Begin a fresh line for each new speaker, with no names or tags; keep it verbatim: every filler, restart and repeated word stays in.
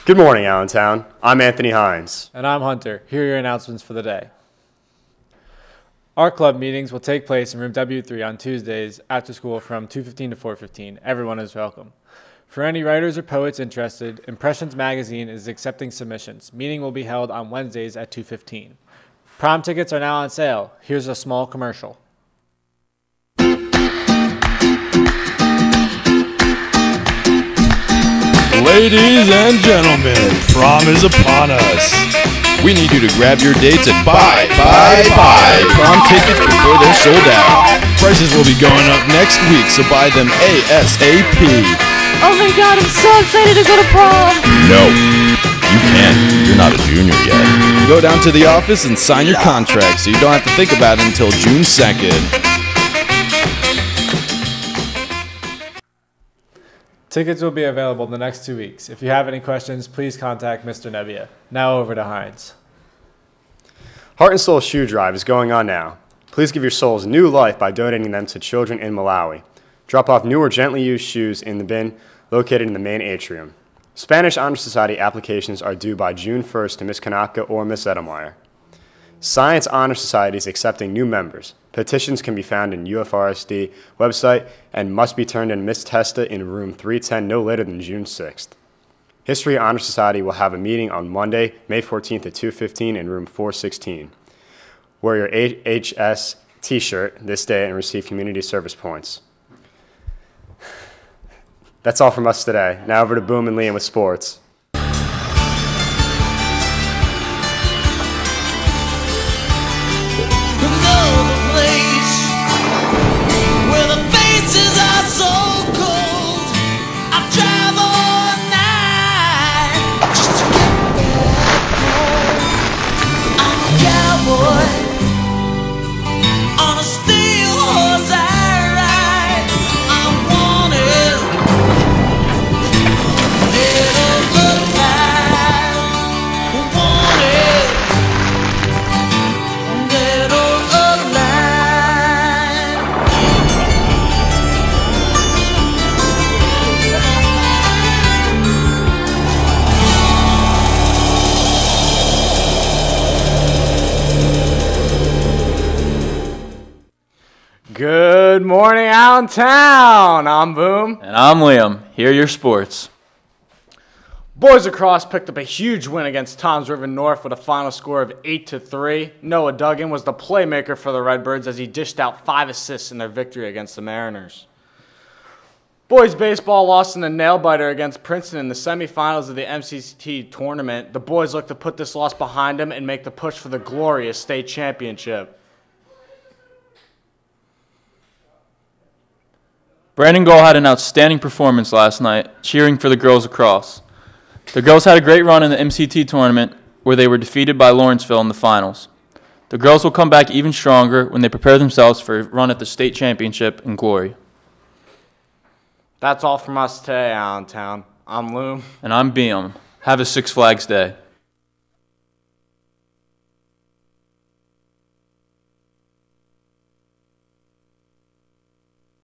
Good morning, Allentown. I'm Anthony Hines.
And I'm Hunter. Here are your announcements for the day. Our club meetings will take place in room W three on Tuesdays after school from two fifteen to four fifteen. Everyone is welcome. For any writers or poets interested, Impressions Magazine is accepting submissions. Meeting will be held on Wednesdays at two fifteen. Prom tickets are now on sale. Here's a small commercial.
Ladies and gentlemen, prom is upon us.
We need you to grab your dates and buy, buy, buy prom tickets before they're sold out.
Prices will be going up next week, so buy them ASAP.
Oh my god, I'm so excited to go to prom!
No, you can't. You're not a junior yet. Go down to the office and sign your contract so you don't have to think about it until June second.
Tickets will be available in the next two weeks. If you have any questions, please contact Mister Nebbia. Now over to Hines.
Heart and Soul Shoe Drive is going on now. Please give your souls new life by donating them to children in Malawi. Drop off new or gently used shoes in the bin located in the main atrium. Spanish Honor Society applications are due by June first to Miz Kanaka or Miz Edelmeyer. Science Honor Society is accepting new members. Petitions can be found in U F R S D website and must be turned in Miz Testa in room three ten no later than June sixth. History Honor Society will have a meeting on Monday, May fourteenth at two fifteen in room four sixteen. Wear your H S t-shirt this day and receive community service points. That's all from us today. Now over to Boom and Liam with sports.
Good morning, Allentown. I'm Boom.
And I'm Liam. Here are your sports.
Boys lacrosse picked up a huge win against Toms River North with a final score of eight to three. Noah Duggan was the playmaker for the Redbirds as he dished out five assists in their victory against the Mariners. Boys baseball lost in the nail-biter against Princeton in the semifinals of the M C T tournament. The boys look to put this loss behind them and make the push for the glorious state championship.
Brandon Gall had an outstanding performance last night, cheering for the girls lacrosse. The girls had a great run in the M C T tournament, where they were defeated by Lawrenceville in the finals. The girls will come back even stronger when they prepare themselves for a run at the state championship in glory.
That's all from us today, Allentown. I'm Loom.
And I'm Beam. Have a Six Flags Day.